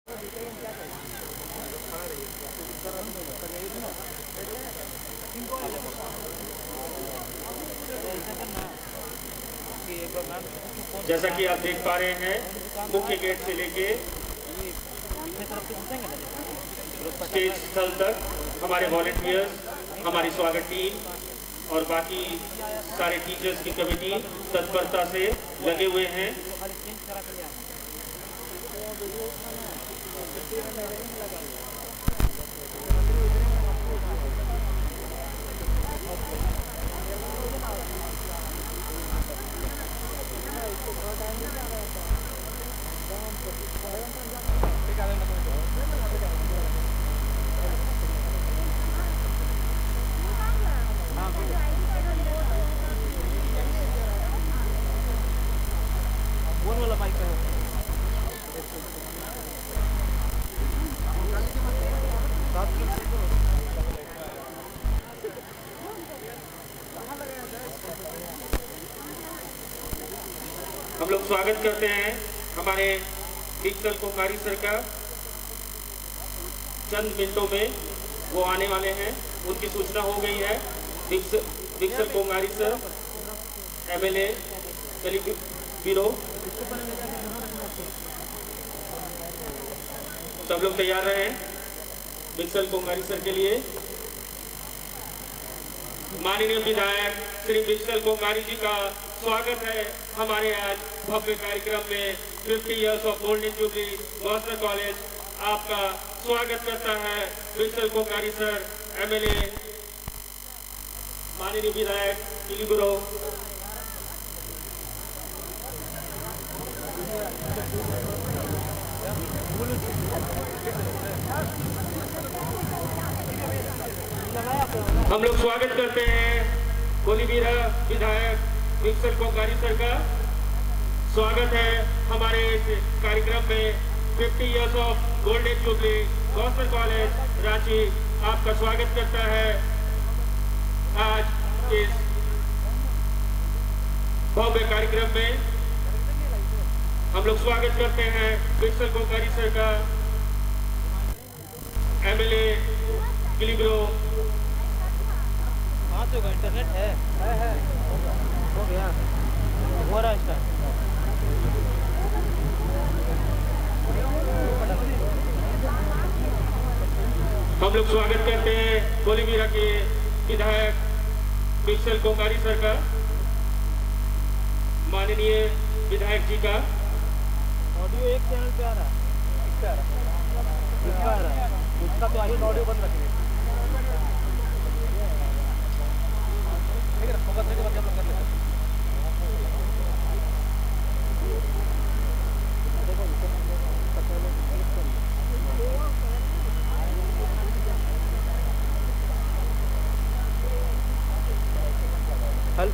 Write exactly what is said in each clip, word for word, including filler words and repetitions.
जैसा कि आप देख पा रहे हैं, मुख्य गेट से लेके स्टेज स्थल तक हमारे वॉलंटियर्स, हमारी स्वागत टीम और बाकी सारे टीचर्स की कमेटी तत्परता से लगे हुए हैं। हम लोग स्वागत करते हैं हमारे डिक्सल कोंगारी सर का। चंद मिनटों में वो आने वाले हैं, उनकी सूचना हो गई है। डिक्सल कोंगारी सर, एमएलए कलीग ब्यूरो। सब लोग तैयार रहे डिक्सल कोंगारी सर के लिए। माननीय विधायक श्री डिक्सल कोंगारी जी का स्वागत है हमारे आज भव्य कार्यक्रम में। पचास years of golden jubilee government college आपका स्वागत करता है। डिक्सल कोंगारी सर, एमएलए, माननीय विधायक किलीबुरो। हम लोग स्वागत करते हैं कोलीबीरा विधायक डिक्सल कोंगारी सर का। स्वागत है हमारे इस कार्यक्रम में। पचास years of golden jubilee government college Ranchi आपका स्वागत करता है आज इस भव्य कार्यक्रम में। हम लोग स्वागत करते हैं डिक्सल कोंगारी सर का, एमएलए किलीबुरो। हाँ तो इंटरनेट है है है हो गया, हो रहा है। हम लोग स्वागत करते हैं कोलीबीरा के विधायक डिक्सल कोंगारी सर का, माननीय विधायक जी का। ऑडियो एक चैनल पे आ रहा है, इसका आ रहा है, इसका आ रहा है, उसका तो आगे ऑडियो बंद रखेंगे। फोकस करके बच्चे लोग कर लेते हैं। हल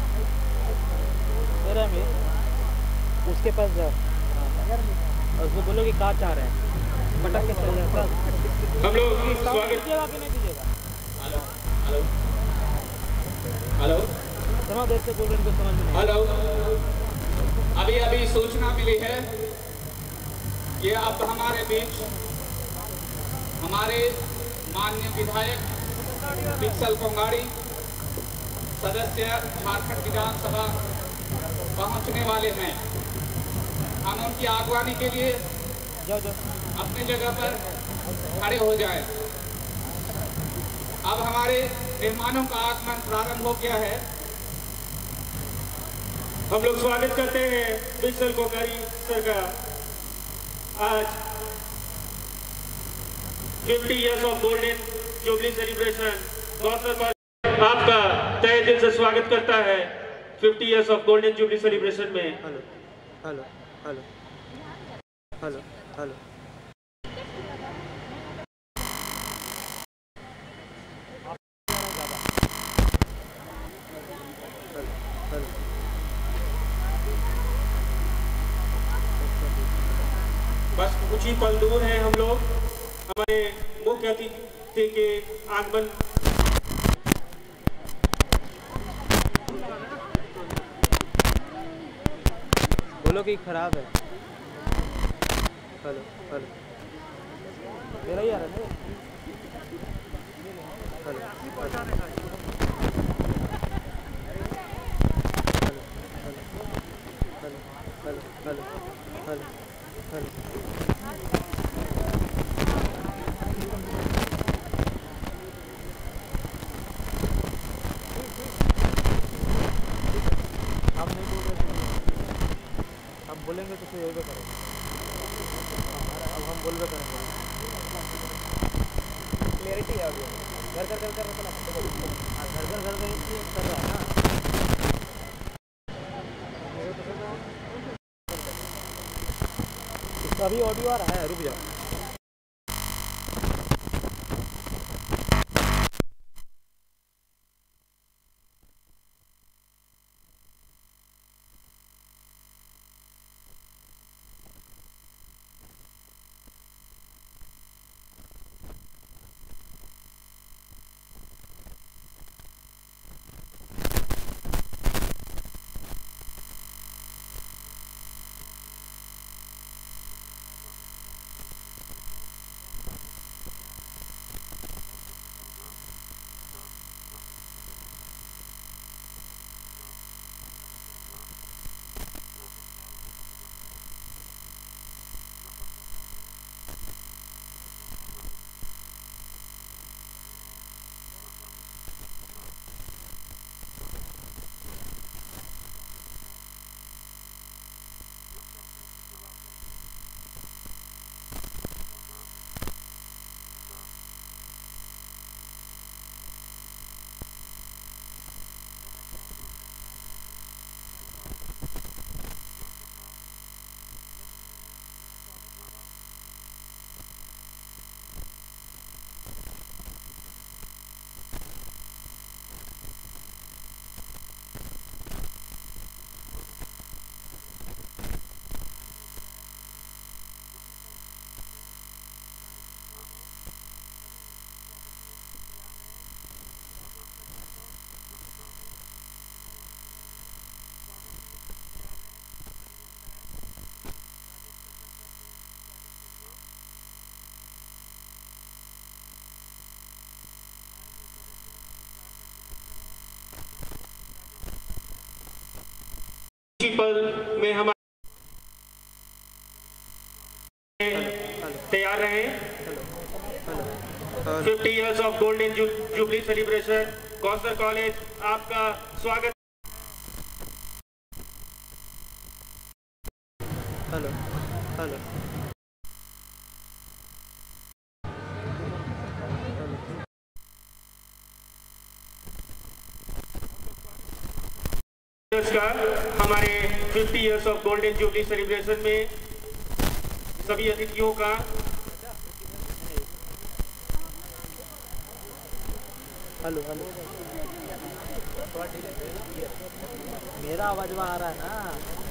तेरा में उसके पास जाओ और उसको बोलो कि कहाँ चाह रहे हैं, पटक के चल जाता। हम लोग स्वागत कीजिएगा कि नहीं कीजिएगा? हेलो हेलो हेलो समझ देर से बोल रहे हैं, इनको समझ में नहीं। हेलो, अभी अभी सूचना मिली है कि अब हमारे बीच हमारे माननीय विधायक डिक्सल कोंगारी सदस्य झारखंड विधानसभा पहुंचने वाले हैं। हम उनकी आगवानी के लिए जाओ जाओ अपनी जगह पर खड़े हो जाएं। अब हमारे मेहमानों का आगमन प्रारंभ हो गया है। हम लोग स्वागत करते हैं डिक्सल कोंगारी सर का आज पचास years of golden jubilee celebration. Governor college आपका तहे दिल से स्वागत करता है पचास years of golden jubilee celebration में। Hello hello hello hello hello बस कुछ ही पल दूर हैं हम लोग हमारे मुख्य अतिथि के आगमन। बोलो कि खराब है। हेलो हेलो मेरा ही आ रहा है। हेलो हेलो हेलो आप नहीं बोल रहे थे, आप बोलेंगे तो फिर यही करेंगे। अब हम बोल रहे करेंगे, क्लियरिटी है। अभी घर घर घर कर रहा था, घर घर घर घर कर रहा है ना। इसका भी ऑडियो आ रहा है, रुक जाओ। पल में हमारे तैयार रहे। Fifty years of golden jubilee celebration, Gossner college आपका स्वागत। हेलो हेलो का हमारे fifty years of golden jubilee celebration में सभी अतिथियों का हेलो हेलो मेरा आवाज वहाँ आ रहा है ना।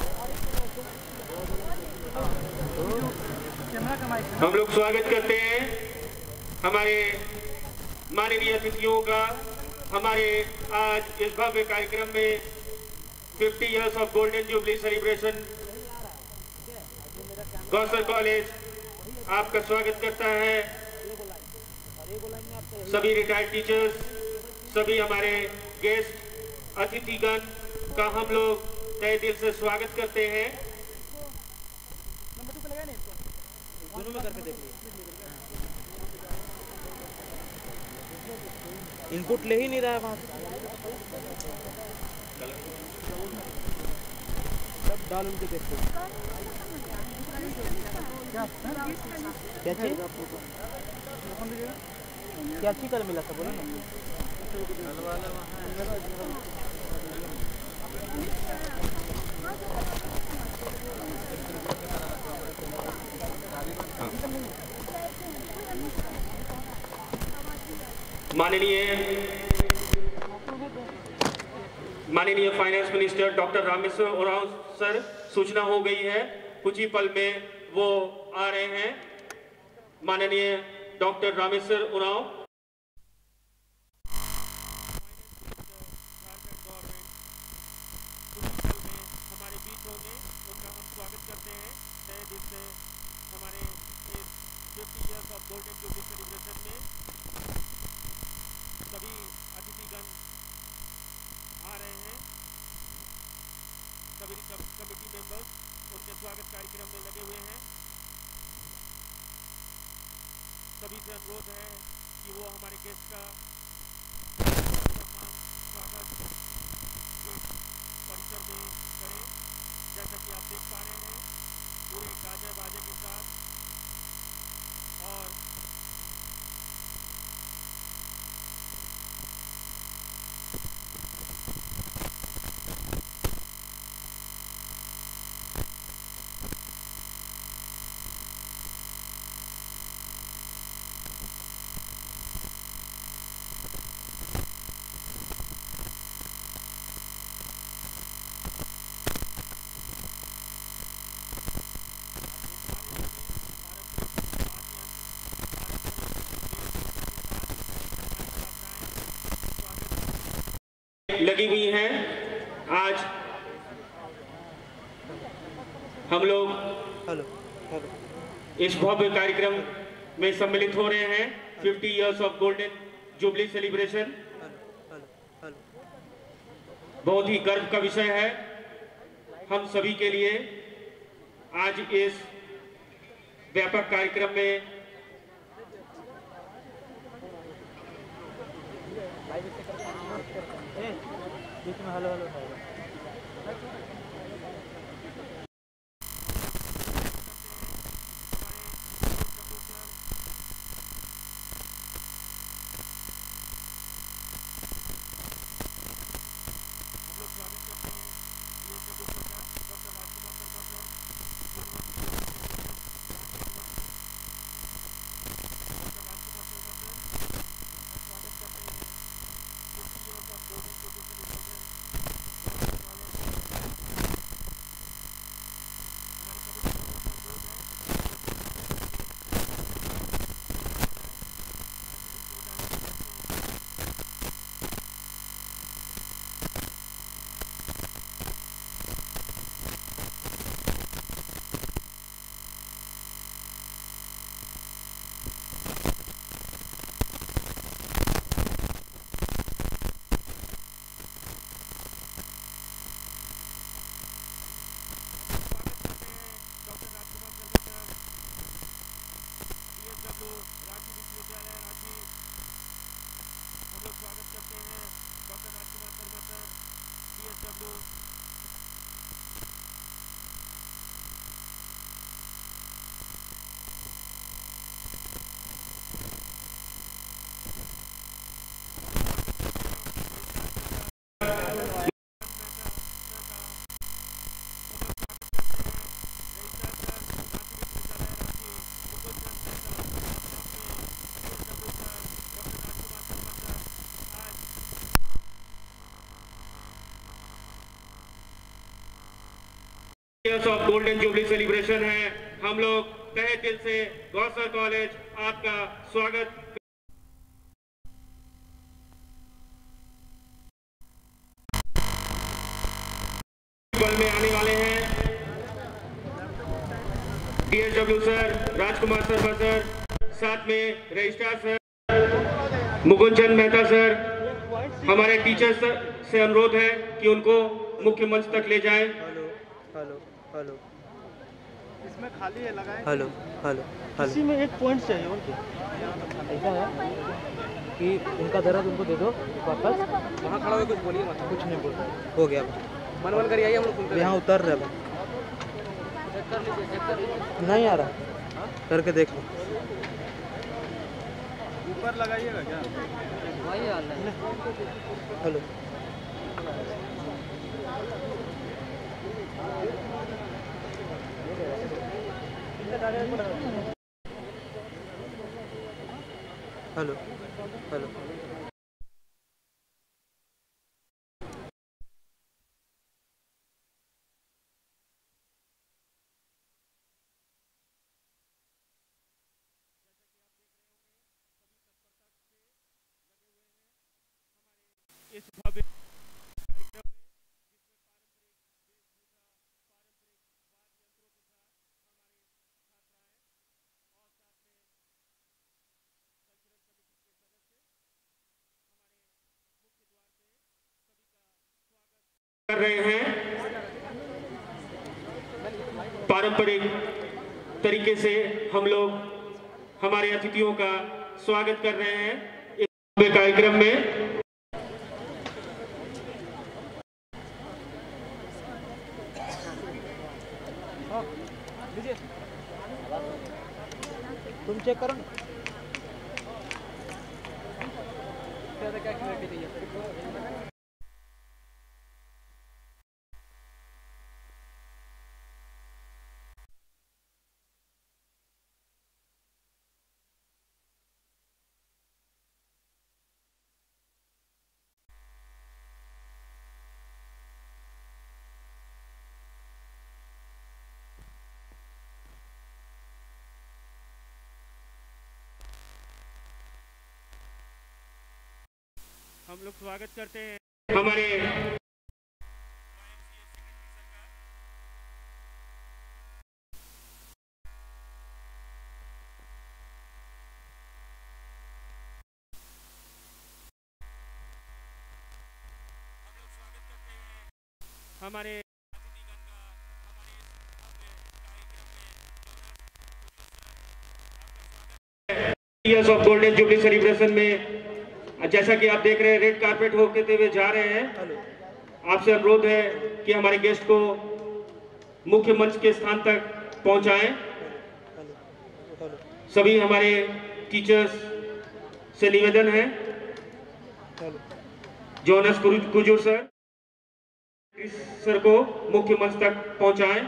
हम लोग स्वागत करते हैं हमारे माननीय अतिथियों का हमारे आज इस भव्य कार्यक्रम में। Fifty years of golden jubilee celebration, Gossner college आपका स्वागत करता है। सभी रिटायर्ड टीचर्स, सभी हमारे गेस्ट अतिथिगण का हम लोग तहे दिल से स्वागत करते हैं। दोनों में करके देख लीजिए, इनपुट ले ही नहीं रहा है वहाँ से। सब डाल उनके देखते क्या चीज क्या चीज कल मिला था बोलो ना। माननीय माननीय finance minister doctor Rameshwar Oraon sir, सूचना हो गई है, कुछ ही पल में वो आ रहे हैं। माननीय डॉक्टर रामेश्वर उरांव हमारे बीच होंगे, उनका हम स्वागत करते हैं तहे दिल से। हमारे इस fifty years of golden jubilee celebration में सभी अतिथिगण आ रहे हैं। सभी कमेटी मेंबर्स उनके स्वागत कार्यक्रम में लगे हुए हैं। सभी से अनुरोध है कि वो हमारे गेस्ट का सम्मान स्वागत इस परिसर में करें। जैसा कि आप देख पा रहे हैं पूरे गाजे बाजे के साथ और लगी हुई हैं। आज हम लोग हेलो हेलो इस भव्य कार्यक्रम में सम्मिलित हो रहे हैं। Fifty years of golden jubilee celebration बहुत ही गर्व का विषय है हम सभी के लिए। आज इस व्यापक कार्यक्रम में बीच में हेलो हेलो रांची विश्वविद्यालय रांची हम लोग स्वागत करते हैं doctor Rajkumar Sharma sir D S W. Years of golden jubilee celebration है। हम लोग तहे दिल से गौसर कॉलेज आपका स्वागत में आने वाले हैं। D S W sir, Rajkumar Sharma sir, साथ में registrar sir Mukund Chand Mehta sir, हमारे टीचर्स से अनुरोध है कि उनको मुख्य मंच तक ले जाएं। हेलो हेलो हेलो इसमें खाली है लगाएं। हेलो हेलो हेलो इसी में एक पॉइंट चाहिए और क्या ऐसा है कि उनका दर्द उनको दे दो वापस। वहाँ खड़ा होकर कुछ बोलिए मत। कुछ नहीं बोल हो गया मन मन करिए हम लोग सुनते यहाँ उतर रहे हैं। नहीं आ रहा करके देख लो। ऊपर लगाइएगा क्या? वही हाल है। हेलो हेलो हेलो इस भव्य कार्यक्रम में जिसमें पारंपरिक वेशभूषा, पारंपरिक वाद्य यंत्रों के साथ हमारे छात्राएं और साथ में कर रहे हैं। पारंपरिक तरीके से हम लोग हमारे अतिथियों का स्वागत कर रहे हैं इस कार्यक्रम में। तुम चेक करो ना क्या क्लियरिटी चाहिए। हम लोग स्वागत करते हैं हमारे हमारे years of golden jubilee celebration में जैसा कि आप देख रहे हैं रेड कारपेट होते हुए जा रहे हैं। आपसे अनुरोध है कि हमारे गेस्ट को मुख्य मंच के स्थान तक पहुंचाएं। सभी हमारे टीचर्स से निवेदन है जोनस कुजूर सर सर को मुख्य मंच तक पहुंचाएं।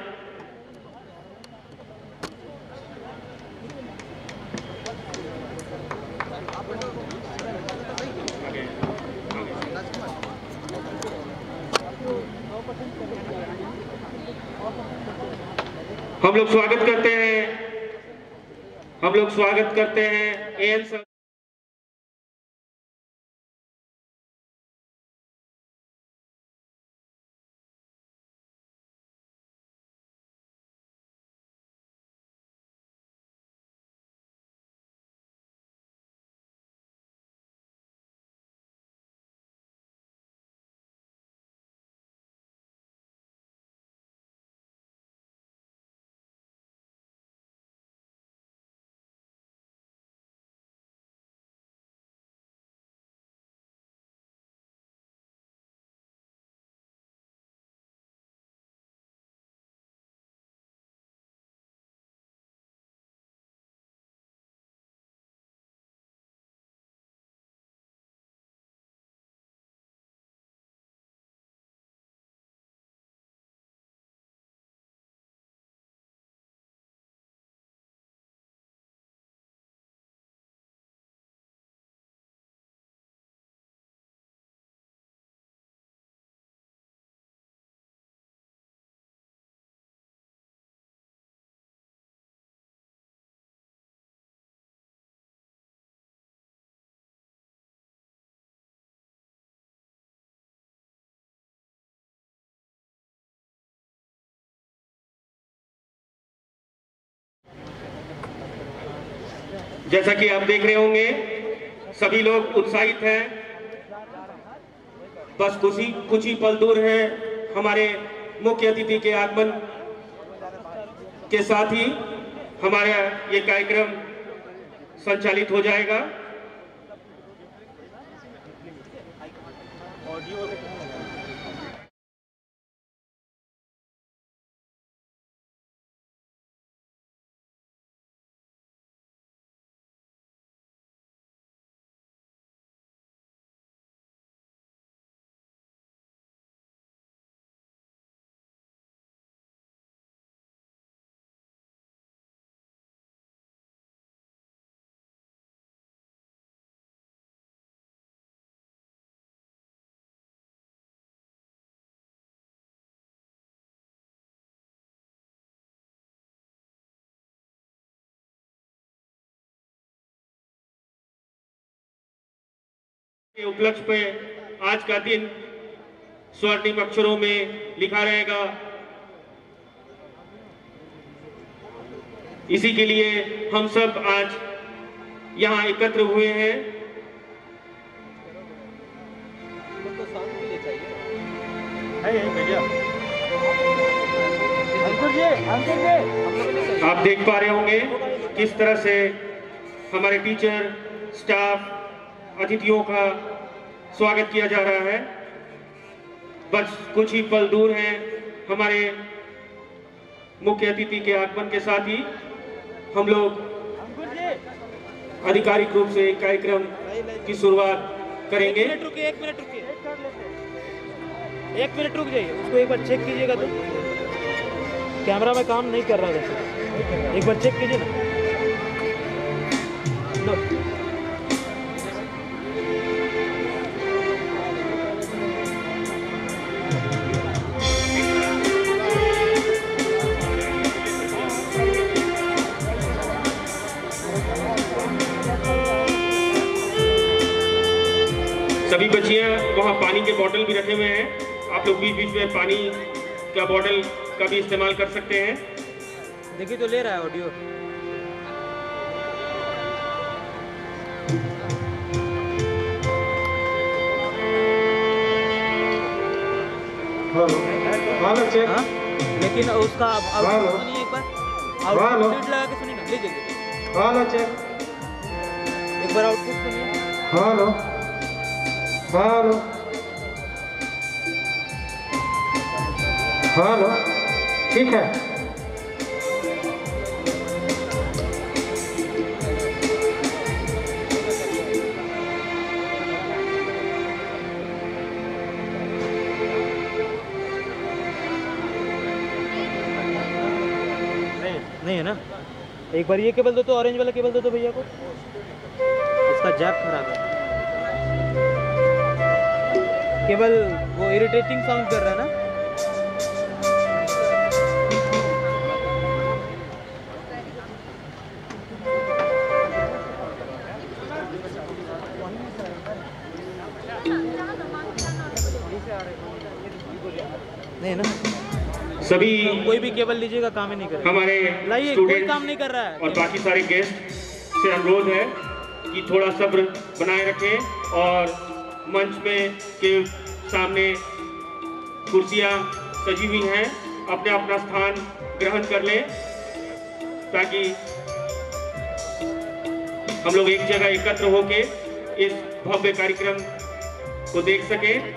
हम लोग स्वागत करते हैं हम लोग स्वागत करते हैं एएन सर। जैसा कि आप देख रहे होंगे सभी लोग उत्साहित हैं। बस कुछ ही कुछ ही पल दूर है हमारे मुख्य अतिथि के आगमन के साथ ही हमारा ये कार्यक्रम संचालित हो जाएगा। के उपलक्ष्य पे आज का दिन स्वर्णिम अक्षरों में लिखा रहेगा। इसी के लिए हम सब आज यहाँ एकत्र हुए हैं। तो साउंड के लिए चाहिए। आप देख पा रहे होंगे किस तरह से हमारे टीचर, स्टाफ, अतिथियों का स्वागत किया जा रहा है। बस कुछ ही पल दूर हैं हमारे मुख्य अतिथि के आगमन के साथ ही हम लोग आधिकारिक रूप से कार्यक्रम की शुरुआत करेंगे। एक मिनट रुकिए, एक मिनट रुकिए, एक मिनट रुक जाइए। उसको एक बार चेक कीजिएगा तो कैमरा में काम नहीं कर रहा है वैसे, एक बार चेक कीजिए ना। लो। सभी बच्चियां वहाँ पानी के बोतल भी रखे हुए हैं, आप लोग बीच बीच में पानी का बोतल का भी इस्तेमाल कर सकते हैं। देखिए तो ले रहा है ऑडियो। Hello check. हाँ? लेकिन उसका आउटपुट सुनिए एक बार, आउटपुट लगा के सुनिए ना, लीजिए हेलो चेक। एक बार आउटपुट सुनिए। हेलो हेलो हेलो, ठीक है। नहीं है ना? एक बार ये केबल दो तो, ऑरेंज वाला केबल दो तो भैया को। इसका जैक खराब है, केबल वो इरिटेटिंग साउंड कर रहा है ना। नहीं ना? सभी कोई भी केबल लीजिएगा काम ही नहीं करेगा। हमारे लाइए, कोई काम नहीं कर रहा है। और बाकी सारे गेस्ट से अनुरोध है कि थोड़ा सब्र बनाए रखें और मंच में के सामने कुर्सियां सजी हुई हैं, अपने अपना स्थान ग्रहण कर लें ताकि हम लोग एक जगह एकत्र होके इस भव्य कार्यक्रम को देख सकें।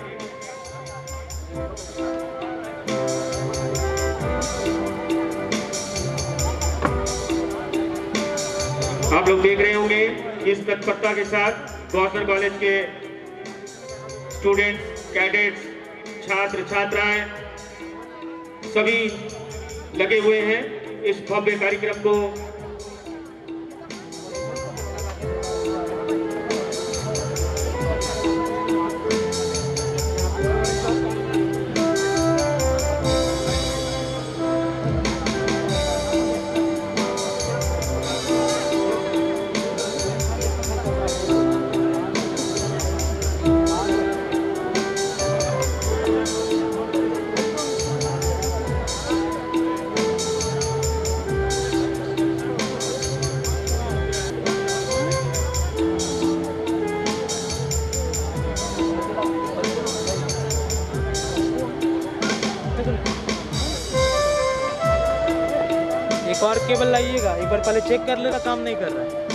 आप लोग देख रहे होंगे इस तत्परता के साथ गौसर कॉलेज के स्टूडेंट्स, कैडेट्स, छात्र छात्राएं सभी लगे हुए हैं इस भव्य कार्यक्रम को एक और केबल लाइएगा, एक बार पहले चेक कर लेगा, काम नहीं कर रहा है।